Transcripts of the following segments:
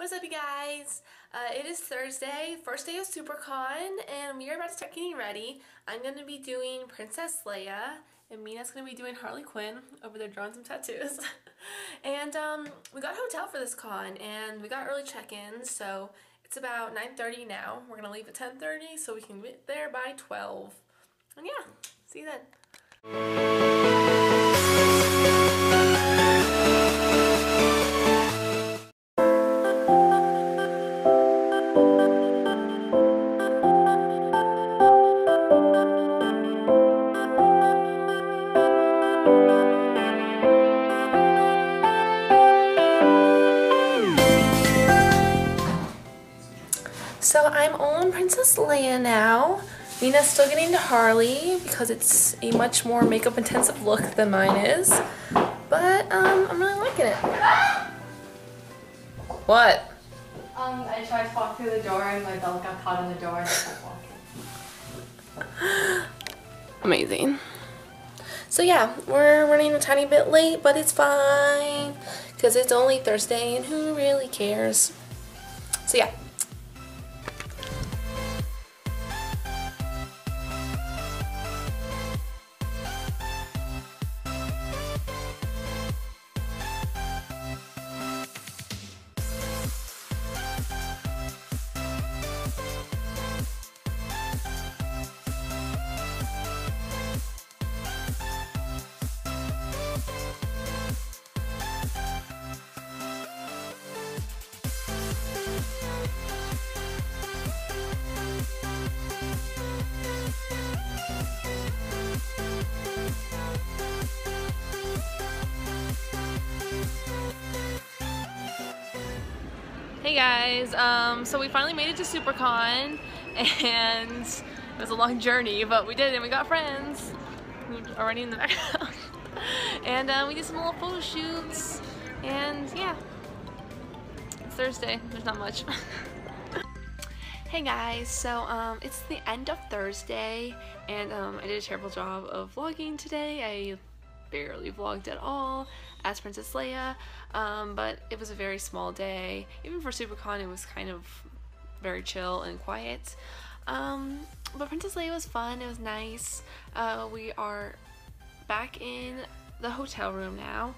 What's up, you guys? It is Thursday, first day of Supercon, and we are about to start getting ready. I'm going to be doing Princess Leia, and Mina's going to be doing Harley Quinn over there drawing some tattoos. And we got a hotel for this con, and we got early check-ins, so it's about 9:30 now. We're going to leave at 10:30 so we can get there by 12. And yeah, see you then. So I'm on Princess Leia now. Mina's still getting to Harley because it's a much more makeup intensive look than mine is. But I'm really liking it. What? I tried to walk through the door and my belt got caught in the door and I kept walking. Amazing. So yeah, we're running a tiny bit late, but it's fine because it's only Thursday and who really cares? So yeah. Hey guys, so we finally made it to Supercon, and it was a long journey, but we did it and we got friends who are already in the background. And we did some little photo shoots, and yeah, it's Thursday, there's not much. Hey guys, so it's the end of Thursday, and I did a terrible job of vlogging today. I barely vlogged at all as Princess Leia, but it was a very small day. Even for Supercon, it was kind of very chill and quiet. But Princess Leia was fun. It was nice. We are back in the hotel room now,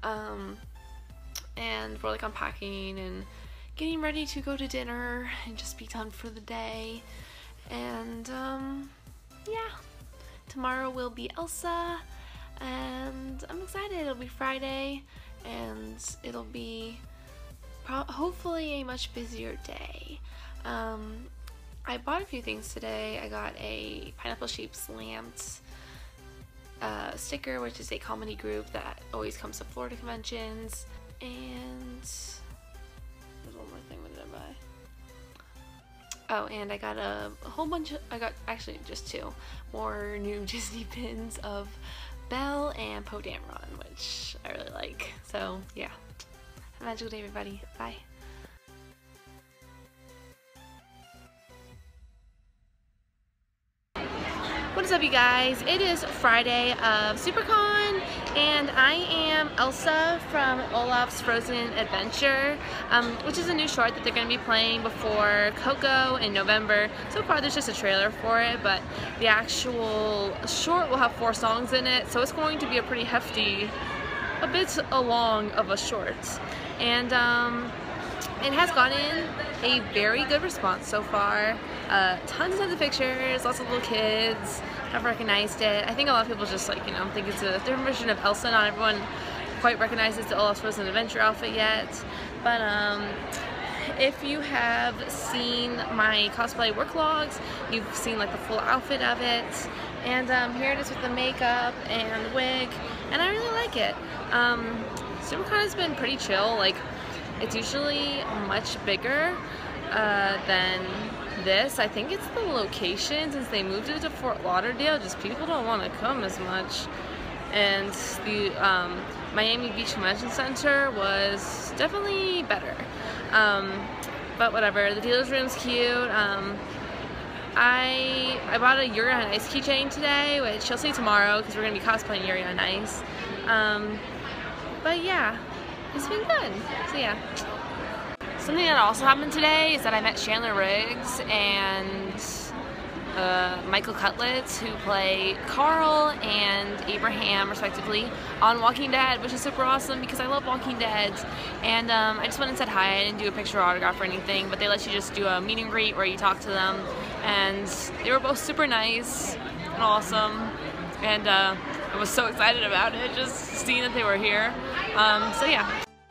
and we're like unpacking and getting ready to go to dinner and just be done for the day. And yeah, tomorrow will be Elsa. And I'm excited. It'll be Friday, and it'll be hopefully a much busier day. I bought a few things today. I got a Pineapple Shape Slant sticker, which is a comedy group that always comes to Florida conventions. And there's one more thing. What did I buy? Oh, and I got a whole bunch of, I got actually just two more new Disney pins of Belle and Poe Dameron, which I really like. So yeah, have a magical day, everybody. Bye. What is up, you guys? It is Friday of Supercon, and I am Elsa from Olaf's Frozen Adventure, which is a new short that they're going to be playing before Coco in November. So far there's just a trailer for it, but the actual short will have 4 songs in it, so it's going to be a pretty hefty, a bit long of a short. And it has gotten a very good response so far. Tons of pictures, lots of little kids have recognized it. I think a lot of people just think it's a different version of Elsa. Not everyone quite recognizes the Olaf's Frozen Adventure outfit yet. But if you have seen my cosplay work logs, you've seen like the full outfit of it. And here it is with the makeup and wig, and I really like it. Supercon has been pretty chill. Like, it's usually much bigger than this. I think it's the location. Since they moved it to Fort Lauderdale, just people don't want to come as much. And the Miami Beach Convention Center was definitely better. But whatever, the dealer's room's cute. I bought a Yuri on Ice keychain today, which you'll see tomorrow because we're going to be cosplaying Yuri on Ice. But yeah, it's been good. So yeah. Something that also happened today is that I met Chandler Riggs and Michael Cutlitz, who play Carl and Abraham respectively on Walking Dead, which is super awesome because I love Walking Dead. And I just went and said hi. I didn't do a picture or autograph or anything, but they let you just do a meet and greet where you talk to them, and they were both super nice and awesome, and I was so excited about it, just seeing that they were here. So yeah.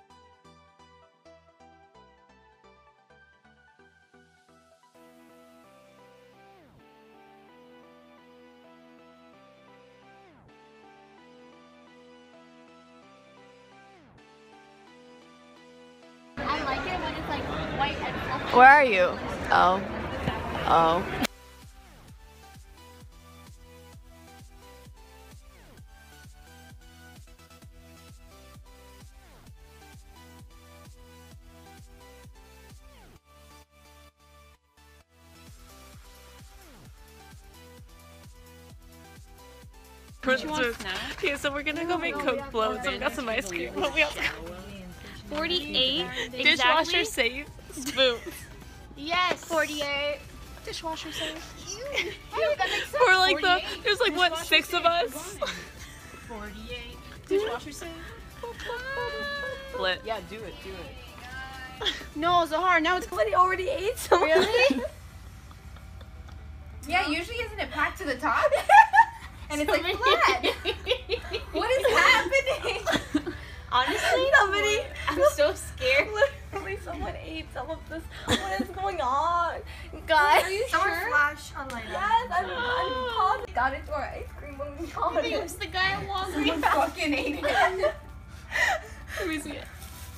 I like it when it's like white and fluffy. Where are you? Oh. Oh. Okay, so we're gonna go make Coke floats. I've got some ice cream. But we also 48. dishwasher safe spoons. Yes. 48. Dishwasher safe. Hey, that makes sense. We're like there's like what, 6 of us? 48. Dishwasher safe. Split. Yeah, do it. No, Zahar, now it's already ate some. Really? Yeah, usually isn't it packed to the top? And it's like flat. What is happening? Honestly, I'm so scared. Literally, someone ate some of this. What is going on, guys? Are you sure? Flash online. Yes, I'm positive. Got into our ice cream when we got it. It was the guy at Walgreens. Someone fucking ate it. Let me see it.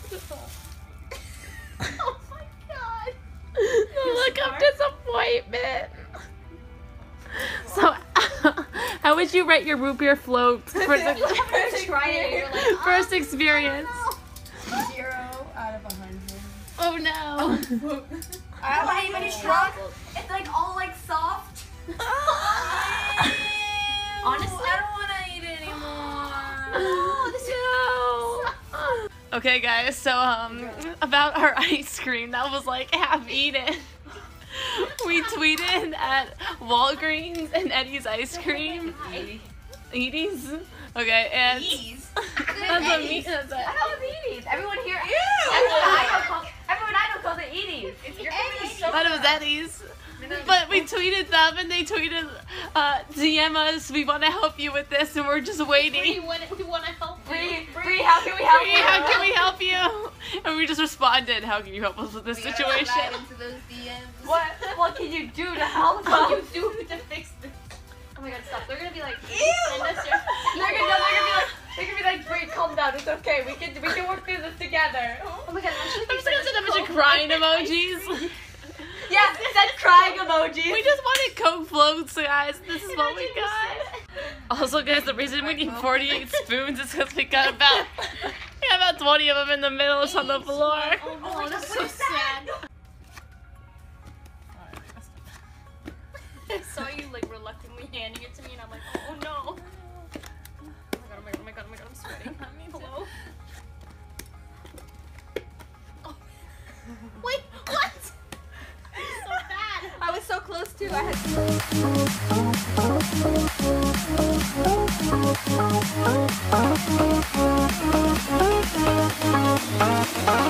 Oh my god. Look of disappointment. So, how would you rate your root beer float for Try it. You're like, first experience? 0 out of 100. Oh no. I haven't even shrunk. It's like all like soft. honestly, I don't want to eat it anymore. No. Okay, guys. So about our ice cream that was like half eaten. We tweeted at Walgreens and Eddie's ice cream. Edie's? Okay, and that's what me. That's I it. know it's Edie's. Everyone here. Ew. Everyone I know calls it Edie's. It's Eddie's. Thought it was Eddie's. But we tweeted them and they tweeted, DM us, we want to help you with this, and we're just waiting. we want to help you. Bree, how can we help Bree, you? how can we help you? And we just responded, how can you help us with this situation? Right into those DMs. What can you do to help What us? can you do to fix this? Oh my god, stop. They're gonna be like, Ew. send us your... They're gonna be like, Bree, calm down. It's okay. We can work through this together. Oh my god, actually, I'm just gonna send a bunch of crying emojis. Yeah, send crying emojis. We just wanted Coke floats, guys. This is what we got. Also, guys, the reason we need 48 spoons is because we got about 20 of them in the middle on the floor. Oh, that's so sad. I saw you like reluctantly handing it to me, and I'm like, oh no. Oh my god, I'm sweating. Hello? Oh. Wait, what? So bad. I was so close to. I had.